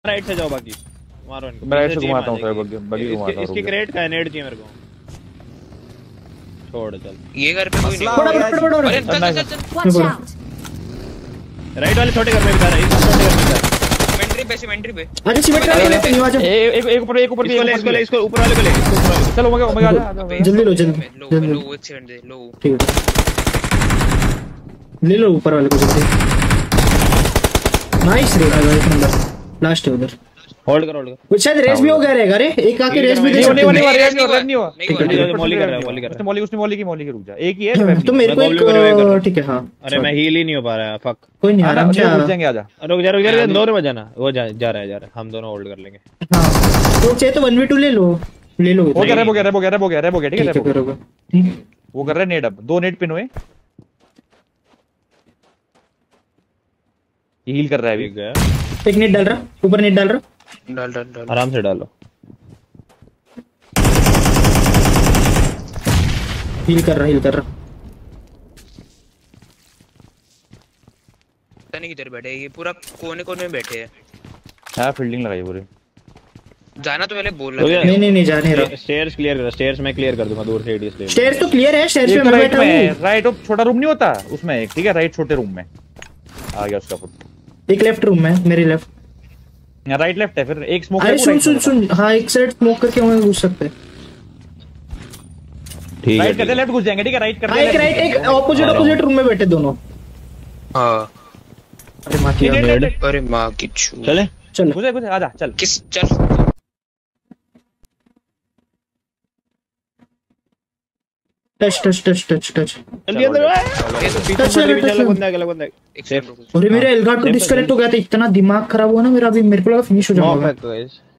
Right से जाओ बाकी मारो इनको। मैं राइट से घुमाता हूं सर बगी घुमाता हूं। इसकी क्रेट का नेड चाहिए मेरे को। छोड़ चल ये घर पे कोई नहीं। बड़ा चल राइट वाले छोटे घर में बता रहा है। इस छोटे घर में बता इन्वेंट्री पे अच्छा सीमेंट पे नहीं आ जा। एक ऊपर इसको ले इसको ऊपर वाले को ले। चलो ओमेगा आ जा जल्दी लो लो एक सेकंड दे लो। ठीक है ले लो ऊपर वाले को जल्दी। नाइस रे भाई एक नंबर लास्ट है उधर। होल्ड कर कुछ शायद रेस भी हो गया रहेगा रे। एक आके रेस भी दे सकते नहीं रेस नहीं हुआ मॉली कर रहा है उसने मॉली की रुक जा एक ही है तो मेरे को एक ठीक है हां। अरे मैं हील ही नहीं हो पा रहा फक। कोई नहीं आराम से रुक जाएंगे आजा। रुक जा दोनों में जाना वो जा रहा है हम दोनों होल्ड कर लेंगे। हां तो चाहे तो 1v2 ले लो वो कह रहा है ठीक है वो कर रहा है नेट अब 2 नेट पिन हुए हील कर रहा है अभी। एक नेट डाल रहा ऊपर नेट डाल रहा डाल आराम से डालो। हील कर रहा पता नहीं किधर बैठे ये पूरा कोने में बैठे हैं। हां फील्डिंग लगाई पूरी। जाना तो पहले बोल रहा था। नहीं जाने रहा। स्टेयर्स क्लियर कर। स्टेयर्स मैं क्लियर कर दूंगा दूर से एडीएस ले। स्टेयर्स तो क्लियर है। स्टेयर्स पे मैं बैठा हूं। राइट वो छोटा रूम नहीं होता उसमें एक ठीक है राइट छोटे रूम में आ गया उसका फुट। एक लेफ्ट रूम में मेरे लेफ्ट राइट लेफ्ट है फिर एक स्मोक। अरे सुन हां एक साइड स्मोक करके हम घुस सकते हैं। ठीक है राइट करते लेफ्ट घुस जाएंगे ठीक है राइट करते एक राइट एक ऑपोजिट रूम में बैठे दोनों। हां अरे मां की अरे मां की छू चल घुस आजा चल किस चल टच जल्दी अंदर अरे मेरा एलगार्ड तो डिस्कनेक्ट हो गया था। इतना दिमाग खराब हुआ ना मेरा अभी मेरे को लगा फिनिश हो जाएगा।